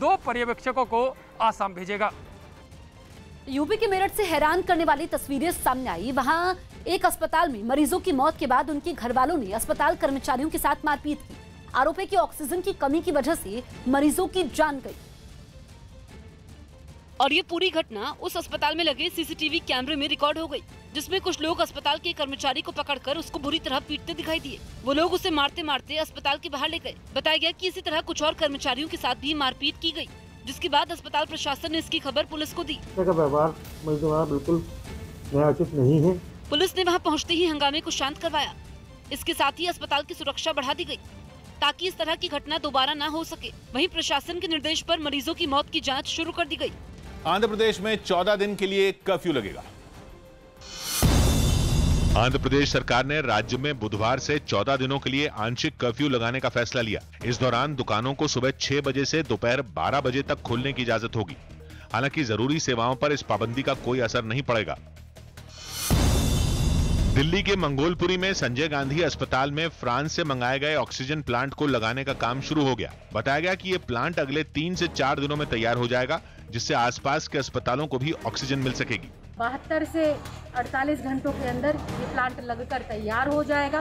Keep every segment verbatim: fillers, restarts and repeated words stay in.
दो पर्यवेक्षकों को आसाम भेजेगा। यूपी के मेरठ से हैरान करने वाली तस्वीरें सामने आई। वहां एक अस्पताल में मरीजों की मौत के बाद उनके घर वालों ने अस्पताल कर्मचारियों के साथ मारपीट की। आरोप है कि ऑक्सीजन की कमी की वजह से मरीजों की जान गई। और ये पूरी घटना उस अस्पताल में लगे सीसीटीवी कैमरे में रिकॉर्ड हो गई, जिसमें कुछ लोग अस्पताल के कर्मचारी को पकड़कर उसको बुरी तरह पीटते दिखाई दिए। वो लोग उसे मारते मारते अस्पताल के बाहर ले गए। बताया गया कि इसी तरह कुछ और कर्मचारियों के साथ भी मारपीट की गई, जिसके बाद अस्पताल प्रशासन ने इसकी खबर पुलिस को दी। व्यवहार बिल्कुल न्यायोचित नहीं है। पुलिस ने वहां पहुंचते ही हंगामे को शांत करवाया। इसके साथ ही अस्पताल की सुरक्षा बढ़ा दी गई ताकि इस तरह की घटना दोबारा न हो सके। वहीं प्रशासन के निर्देश पर मरीजों की मौत की जांच शुरू कर दी गई। आंध्र प्रदेश में चौदह दिन के लिए कर्फ्यू लगेगा। आंध्र प्रदेश सरकार ने राज्य में बुधवार से चौदह दिनों के लिए आंशिक कर्फ्यू लगाने का फैसला लिया। इस दौरान दुकानों को सुबह छह बजे से दोपहर बारह बजे तक खोलने की इजाजत होगी। हालांकि जरूरी सेवाओं पर इस पाबंदी का कोई असर नहीं पड़ेगा। दिल्ली के मंगोलपुरी में संजय गांधी अस्पताल में फ्रांस से मंगाए गए ऑक्सीजन प्लांट को लगाने का काम शुरू हो गया। बताया गया कि यह प्लांट अगले तीन से चार दिनों में तैयार हो जाएगा, जिससे आसपास के अस्पतालों को भी ऑक्सीजन मिल सकेगी। बहत्तर से अड़तालीस घंटों के अंदर ये प्लांट लगकर तैयार हो जाएगा।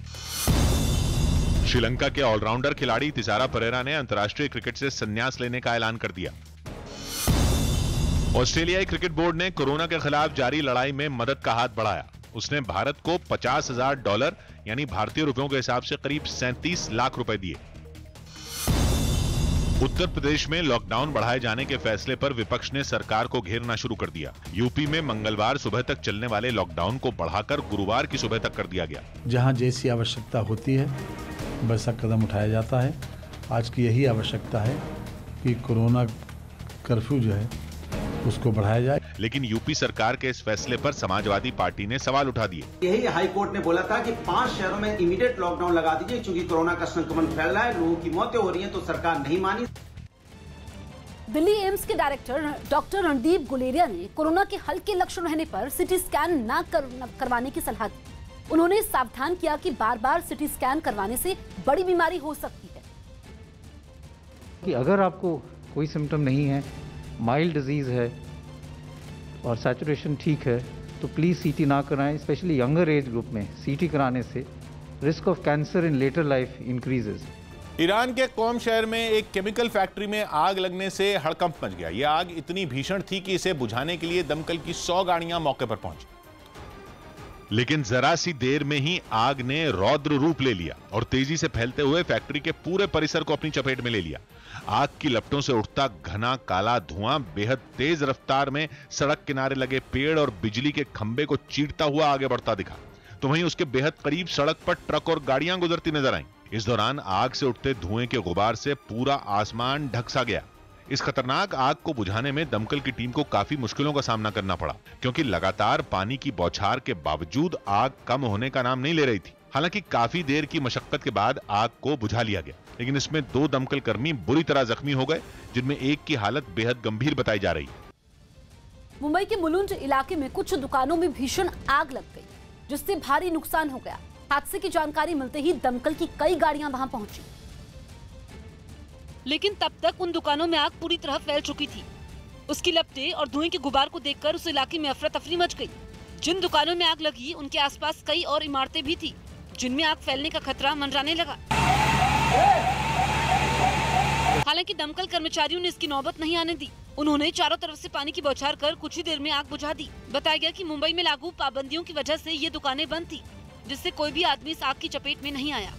श्रीलंका के ऑलराउंडर खिलाड़ी तिसारा परेरा ने अंतर्राष्ट्रीय क्रिकेट से संन्यास लेने का ऐलान कर दिया। ऑस्ट्रेलियाई क्रिकेट बोर्ड ने कोरोना के खिलाफ जारी लड़ाई में मदद का हाथ बढ़ाया। उसने भारत को पचास हजार डॉलर यानी भारतीय रुपयों के हिसाब से करीब सैंतीस लाख रुपए दिए। उत्तर प्रदेश में लॉकडाउन बढ़ाए जाने के फैसले पर विपक्ष ने सरकार को घेरना शुरू कर दिया। यूपी में मंगलवार सुबह तक चलने वाले लॉकडाउन को बढ़ाकर गुरुवार की सुबह तक कर दिया गया। जहां जैसी आवश्यकता होती है वैसा कदम उठाया जाता है। आज की यही आवश्यकता है कि कोरोना कर्फ्यू जो है उसको बढ़ाया जाए। लेकिन यूपी सरकार के इस फैसले पर समाजवादी पार्टी ने सवाल उठा दिए। यही हाई कोर्ट ने बोला था कि पांच शहरों में इमीडिएट लॉकडाउन लगा दीजिए, क्योंकि कोरोना का संक्रमण फैल रहा है, लोगों की मौतें हो रही हैं, तो सरकार नहीं मानी। दिल्ली एम्स के डायरेक्टर डॉक्टर रणदीप गुलेरिया ने कोरोना के हल्के लक्षण रहने पर सिटी स्कैन न कर, करवाने की सलाह दी। उन्होंने सावधान किया कि बार बार सिटी स्कैन करवाने से बड़ी बीमारी हो सकती है। कि अगर आपको कोई सिम्टम नहीं है, माइल्ड डिजीज है और सैचुरेशन ठीक है, तो प्लीज सीटी ना कराएं। स्पेशली यंगर एज ग्रुप में सीटी कराने से risk of cancer in later life increases. Iran के कौम शहर में एक केमिकल फैक्ट्री में आग लगने से हड़कंप मच गया। यह आग इतनी भीषण थी कि इसे बुझाने के लिए दमकल की सौ गाड़ियां मौके पर पहुंची। लेकिन जरा सी देर में ही आग ने रौद्र रूप ले लिया और तेजी से फैलते हुए फैक्ट्री के पूरे परिसर को अपनी चपेट में ले लिया। आग की लपटों से उठता घना काला धुआं बेहद तेज रफ्तार में सड़क किनारे लगे पेड़ और बिजली के खंभे को चीरता हुआ आगे बढ़ता दिखा, तो वहीं उसके बेहद करीब सड़क पर ट्रक और गाड़ियां गुजरती नजर आईं। इस दौरान आग से उठते धुएं के गुबार से पूरा आसमान ढक सा गया। इस खतरनाक आग को बुझाने में दमकल की टीम को काफी मुश्किलों का सामना करना पड़ा, क्योंकि लगातार पानी की बौछार के बावजूद आग कम होने का नाम नहीं ले रही थी। हालांकि काफी देर की मशक्कत के बाद आग को बुझा लिया गया, लेकिन इसमें दो दमकल कर्मी बुरी तरह जख्मी हो गए, जिनमें एक की हालत बेहद गंभीर बताई जा रही है। मुंबई के मुलुंड इलाके में कुछ दुकानों में भीषण आग लग गई, जिससे भारी नुकसान हो गया। हादसे की जानकारी मिलते ही दमकल की कई गाड़ियां वहां पहुंची, लेकिन तब तक उन दुकानों में आग पूरी तरह फैल चुकी थी। उसकी लपटें और धुएं के गुबार को देखकर उस इलाके में अफरा तफरी मच गई। जिन दुकानों में आग लगी उनके आसपास कई और इमारतें भी थी, जिनमें आग फैलने का खतरा मंडराने लगा। हालांकि दमकल कर्मचारियों ने इसकी नौबत नहीं आने दी। उन्होंने चारों तरफ से पानी की बौछार कर कुछ ही देर में आग बुझा दी। बताया गया कि मुंबई में लागू पाबंदियों की वजह से ये दुकानें बंद थी, जिससे कोई भी आदमी इस आग की चपेट में नहीं आया।